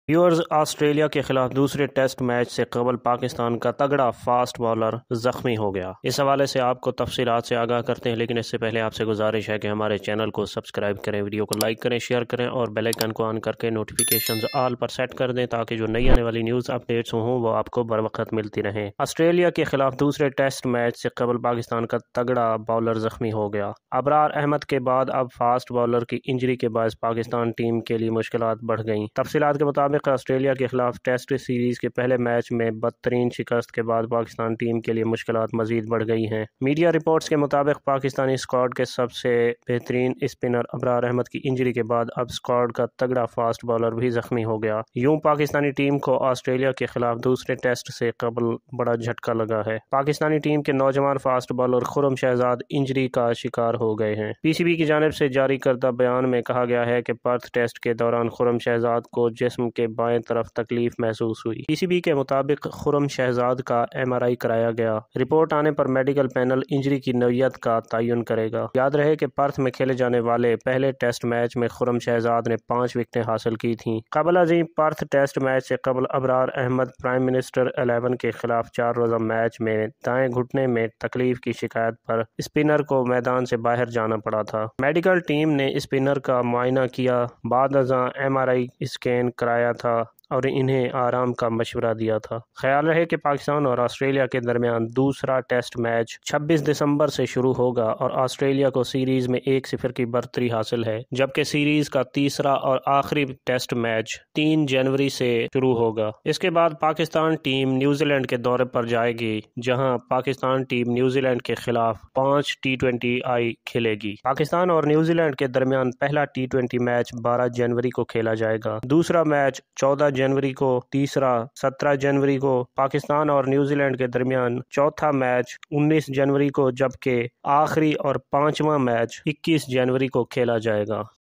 Viewers, Australia کے خلاف دوسرے ٹیسٹ میچ سے قبل پاکستان کا تگڑا فاسٹ بالر زخمی ہو گیا۔ اس حوالے سے آپ کو تفصیلات سے آگاہ کرتے ہیں، لیکن اس سے پہلے آپ سے گزارش ہے کہ ہمارے چینل کو سبسکرائب کریں، ویڈیو کو لائک کریں، شیئر کریں اور بیل آئیکن کو آن کر کے نوٹیفیکیشنز آل پر سیٹ کر دیں تاکہ جو نئی آنے والی نیوز اپڈیٹس ہوں وہ آپ کو بر وقت ملتی رہیں۔ آسٹریلیا کے خلاف دوسرے ٹیسٹ میچ سے قبل پاکستان کا تگڑا بالر زخمی ہو گیا۔ ابرار احمد کے بعد اب فاسٹ بالر کی انجری کے باعث پاکستان ٹیم کے لیے مشکلات بڑھ گئیں۔ تفصیلات کے مطابق آسٹریلیا کے خلاف ٹیسٹ سیریز کے پہلے میچ میں بدترین شکست کے بعد پاکستان ٹیم کے لیے مشکلات مزید بڑھ گئی ہیں۔ میڈیا رپورٹس کے مطابق پاکستانی اسکواڈ کے سب سے بہترین اسپنر ابرار احمد کی انجری کے بعد اب اسکواڈ کا تگڑا فاسٹ بالر بھی زخمی ہو گیا۔ یوں پاکستانی ٹیم کو آسٹریلیا کے خلاف دوسرے ٹیسٹ سے قبل بڑا جھٹکا لگا ہے۔ پاکستانی ٹیم کے نوجوان fast bowler Khurram Shahzad injury کا شکار ہو گئے ہیں۔ پی سی بی کی جانب سے جاری کردہ بیان میں کہا گیا ہے کہ پرتھ ٹیسٹ کے دوران خرم شہزاد کو جسم کے بائیں طرف تکلیف محسوس ہوئی۔ پی سی بی کے مطابق خرم شہزاد کا ایم آر آئی کرایا گیا۔ رپورٹ آنے پر میڈیکل پینل انجری کی نوعیت کا تعین کرے گا۔ یاد رہے کہ پرتھ میں کھیلے جانے والے پہلے ٹیسٹ میچ میں خرم شہزاد نے 5 وکٹیں حاصل کی تھیں۔ قبل ازیں پرتھ ٹیسٹ میچ سے قبل ابرار احمد پرائم منسٹر 11 کے خلاف 4 روزہ میچ میں دائیں گھٹنے میں تکلیف کی شکایت پر اسپنر کو میدان سے باہر جانا پڑا تھا۔ میڈیکل ٹیم نے اسپنر کا معائنہ کیا، بعد ازاں ایم آر آئی اسکین کرایا تھا اور انہیں آرام کا مشورہ دیا تھا۔ خیال رہے کہ پاکستان اور آسٹریلیا کے درمیان دوسرا ٹیسٹ میچ 26 دسمبر سے شروع ہوگا اور آسٹریلیا کو سیریز میں 1-0 کی برتری حاصل ہے، جبکہ سیریز کا تیسرا اور آخری ٹیسٹ میچ 3 جنوری سے شروع ہوگا۔ اس کے بعد پاکستان ٹیم نیوزی لینڈ کے دورے پر جائے گی، جہاں پاکستان ٹیم نیوزی لینڈ کے خلاف 5 T20I کھیلے گی۔ پاکستان اور نیوزی لینڈ کے درمیان پہلا T20 میچ 12 جنوری کو کھیلا جائے گا، دوسرا میچ 14 جنوری کو، تیسرا 17 جنوری کو۔ پاکستان اور نیوزی لینڈ کے درمیان چوتھا میچ 19 جنوری کو، جبکہ آخری اور 5واں میچ 21 جنوری کو کھیلا جائے گا۔